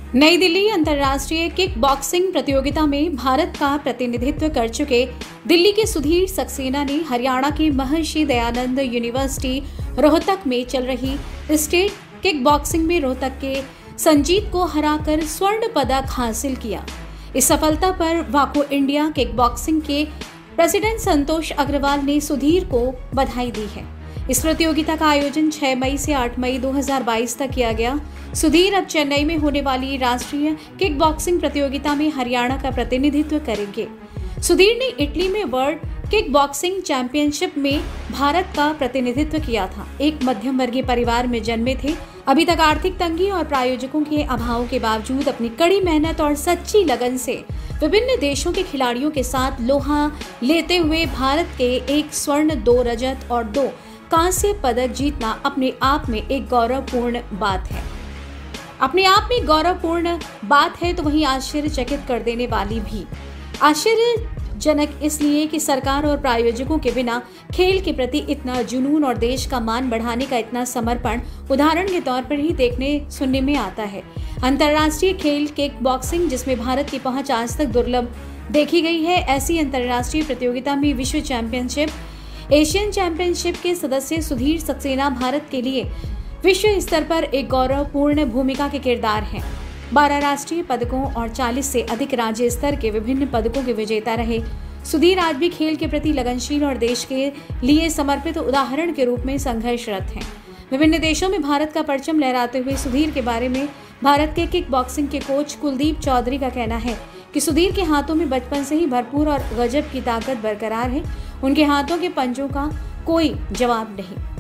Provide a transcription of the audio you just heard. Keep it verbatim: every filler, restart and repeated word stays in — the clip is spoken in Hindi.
नई दिल्ली अंतर्राष्ट्रीय किक बॉक्सिंग प्रतियोगिता में भारत का प्रतिनिधित्व कर चुके दिल्ली के सुधीर सक्सेना ने हरियाणा के महर्षि दयानंद यूनिवर्सिटी रोहतक में चल रही स्टेट किक बॉक्सिंग में रोहतक के संजीत को हराकर स्वर्ण पदक हासिल किया। इस सफलता पर वाको इंडिया किक बॉक्सिंग के प्रेसिडेंट संतोष अग्रवाल ने सुधीर को बधाई दी है। इस प्रतियोगिता का आयोजन छह मई से आठ मई दो हज़ार बाईस तक किया गया। सुधीर अब चेन्नई में होने वाली राष्ट्रीय किक बॉक्सिंग प्रतियोगिता में हरियाणा का प्रतिनिधित्व करेंगे। सुधीर ने इटली में वर्ल्ड किक बॉक्सिंग चैंपियनशिप में भारत का प्रतिनिधित्व किया था। एक मध्यम वर्गीय परिवार में जन्मे थे। अभी तक आर्थिक तंगी और प्रायोजकों के अभाव के बावजूद अपनी कड़ी मेहनत और सच्ची लगन से विभिन्न देशों के खिलाड़ियों के साथ लोहा लेते हुए भारत के एक स्वर्ण, दो रजत और दो कांस्य पदक जीतना अपने आप में एक गौरवपूर्ण बात है। अपने आप में गौरवपूर्ण बात है तो वहीं आश्चर्यचकित कर देने वाली भी। आश्चर्यजनक इसलिए कि सरकार और प्रायोजकों के बिना खेल के प्रति इतना जुनून और देश का मान बढ़ाने का इतना समर्पण उदाहरण के तौर पर ही देखने सुनने में आता है। अंतर्राष्ट्रीय खेल किक बॉक्सिंग, जिसमें भारत की पहुंच आज तक दुर्लभ देखी गई है, ऐसी अंतर्राष्ट्रीय प्रतियोगिता में विश्व चैंपियनशिप, एशियन चैंपियनशिप के सदस्य सुधीर सक्सेना भारत के लिए विश्व स्तर पर एक गौरवपूर्ण भूमिका के किरदार हैं। बारह राष्ट्रीय पदकों और चालीस से अधिक राज्य स्तर के विभिन्न पदकों के विजेता रहे सुधीर आज भी खेल के प्रति लगनशील और देश के लिए समर्पित उदाहरण के रूप में संघर्षरत हैं। विभिन्न देशों में भारत का परचम लहराते हुए सुधीर के बारे में भारत के किक बॉक्सिंग के कोच कुलदीप चौधरी का कहना है कि सुधीर के हाथों में बचपन से ही भरपूर और गजब की ताकत बरकरार है। उनके हाथों के पंजों का कोई जवाब नहीं।